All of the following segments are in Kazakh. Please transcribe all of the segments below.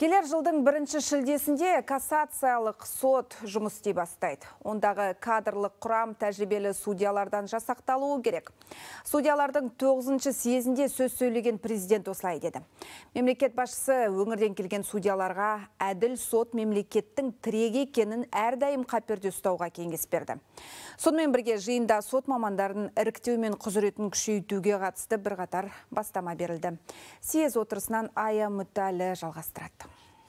Келер жылдың 1-шілдесінде кассациялық сот жұмыс істей бастайды. Ондағы кадрлық құрам тәжірибелі судьялардан жасақталуы керек. Судьялардың 9-шы съезінде сөз сөйлеген президент осылай деді. Мемлекет басшысы өңірден келген судьяларға әділ сот мемлекеттің тірегі екенін әрдайым қаперде ұстауға кеңес берді. Сонымен бірге жиында сот мамандарын іріктеу мен құзыретін күшейтуге қатысты бірқатар бастама берілді. Съез отырысынан Ая Мүтәлі жалғастырады.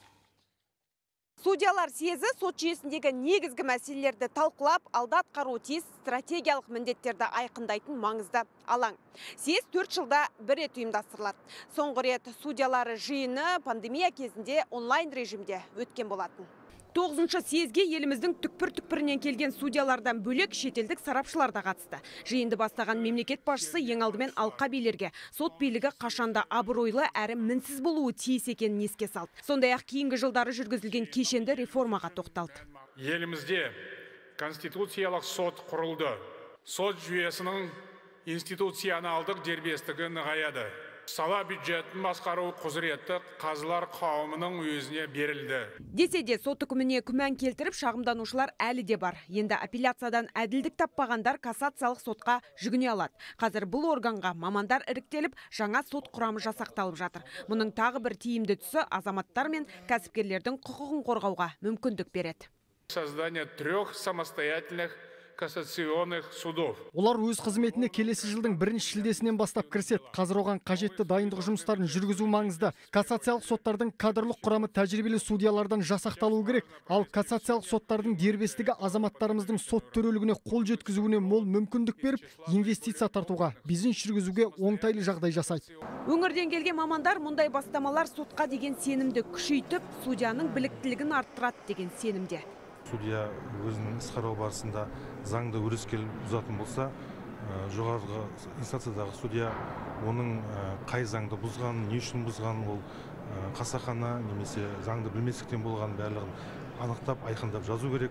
Судьялар съезі сот жүйесіндегі негізгі мәселелерді талқылап, алда атқаруы тиіс стратегиялық міндеттерді айқындайтын маңызды алаң. Съез 4 жылда бір рет ұйымдастырылады. Соңғы рет судьялары жиыны пандемия кезінде онлайн режимде өткен болатын. 9-шы съезге еліміздің түкпір-түкпірінен келген судьялардан бөлек шетелдік сарапшылар да қатысты. Жиынды бастаған мемлекет басшысы ең алдымен алқа билерге сот билігі қашанда абыройлы әрі мінсіз болуы тиіс екенін еске салды. Сондай-ақ кейінгі жылдары жүргізілген кешенді реформаға тоқталды. Елімізде конституциялық сот құрылды. Сот жүйесінің институционалдық дербестігі нығаяды. Сала бюджетін басқару құзыретті қазылар қауымының өзіне берілді. Десе де сот үкіміне күмән келтіріп шағымданушылар әлі де бар. Енді апелляциядан әділдік таппағандар кассациялық сотқа жүгіне алады. Қазір бұл органға мамандар іріктеліп, жаңа сот құрамы жасақталып жатыр. Мұның тағы бір тиімді тұсы азаматтар мен кәсіпкерлердің құқығын қорғауға мүмкіндік береді. Создание 3 самостоятельных кассационных судов. Олар өз қызметіне келесі жылдың 1-шілдесінен бастап кіріседі. Қазір оған қажетті дайындық жұмыстарын жүргізу маңызды. Кассациялық соттардың кадрлық құрамы тәжірибелі судьялардан жасақталуы керек. Ал кассациялық соттардың дербестігі азаматтарымыздың сот төрелігіне қол жеткізуіне мол мүмкіндік беріп, инвестиция тартуға, бизнес жүргізуге оңтайлы жағдай жасайды. Өңірден келген мамандар мұндай бастамалар сотқа деген сенімді күшейтіп, судьяның біліктілігін арттырады деген сенімде. Судья өзінің іс қарау барысында заңды өрескел бұзатын болса, жоғарғы инстанциядағы судья оның қай заңды бұзғанын, не үшін бұзғанын, ол қасақана немесе заңды білместіктен болған барлығын анықтап, айқындап жазу керек.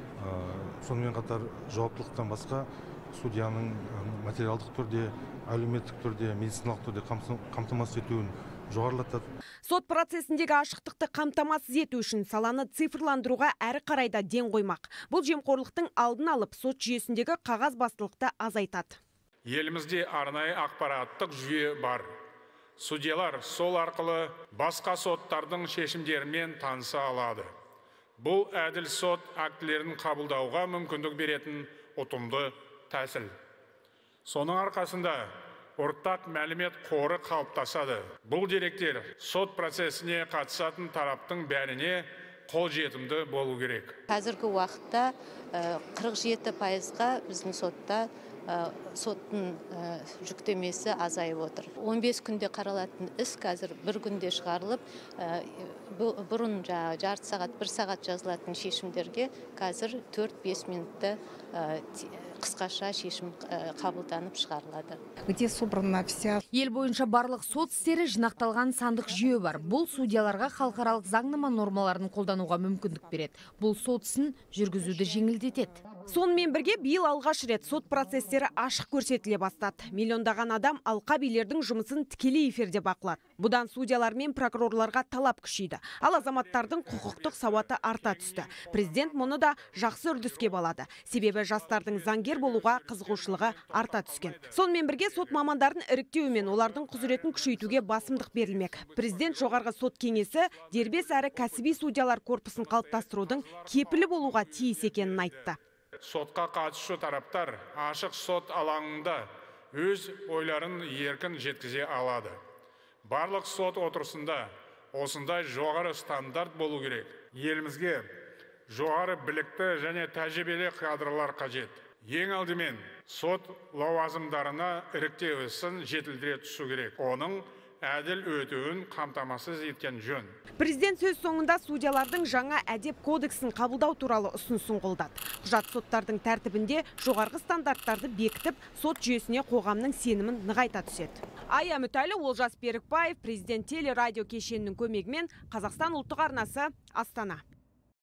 Сонымен қатар жауаптылықтан басқа судьяның материалдық түрде, әлеуметтік түрде, медициналық түрде қамтамасыз етуін жоғарылатады. Сот процесіндегі ашықтықты қамтамасыз ету үшін саланы цифрландыруға әрі қарайда ден қоймақ. Бұл жемқорлықтың алдын алып, сот жүйесіндегі қағаз бастылықты азайтады. Елімізде арнайы ақпараттық жүйе бар. Судьялар сол арқылы басқа соттардың шешімдерімен таныса алады. Бұл әділ сот актілерін қабылдауға мүмкіндік беретін ұтымды тәсіл. Соның арқасында ортақ мәлімет қоры қалыптасады. Бұл деректер сот процесіне қатысатын тараптың бәріне қолжетімді болу керек. Қазіргі уақытта 47%-ға біздің сотта соттың жүктемесі азайып отыр. 15 күнде қаралатын іс қазір 1 күнде шығарылып, бұрын жарты сағат, 1 сағат жазылатын шешімдерге қазір 4-5 минутта қысқаша шешім қабылданып шығарылады. Где собрана вся... Ел бойынша барлық сот істері жинақталған сандық жүйе бар. Бұл судьяларға халықаралық заңнама нормаларын қолдануға мүмкіндік береді. Бұл сот ісін жүргізуді жеңілдетеді. Сонымен бірге биыл алғаш рет сот процестері ашық көрсетіле бастады. Миллиондаған адам алқа билердің жұмысын тікелей эфирде бақылады. Бұдан судьялар мен прокурорларға талап күшейді. Ал азаматтардың құқықтық сауаты арта түсті. Президент мұны да жақсы үрдіске балады. Себебі жастардың заңгер болуға қызығушылығы арта түскен. Сонымен бірге сот мамандарын іріктеу мен олардың құзыретін күшейтуге басымдық берілмек. Президент жоғарғы сот кеңесі дербес әрі кәсіби судьялар корпусын қалыптастырудың кепілі болуға тиіс екенін айтты. Сотқа қатысушы тараптар ашық сот алаңында өз ойларын еркін жеткізе алады. Барлық сот отырысында осындай жоғары стандарт болу керек. Елімізге жоғары білікті және тәжірибелі кадрлар қажет. Ең алдымен сот лауазымдарына іріктеу ісін жетілдіре түсу керек. Оның әділ өтуін қамтамасыз еткен жөн. Президент сөз соңында судьялардың жаңа әдеп кодексін қабылдау туралы ұсынысын қолдады. Құжат соттардың тәртібінде жоғарғы стандарттарды бекітіп, сот жүйесіне қоғамның сенімін нығайта түседі. Ая Мүтәлі, Олжас Берікбаев, Президент телерадио кешенінің көмегімен Қазақстан ұлттық арнасы, Астана.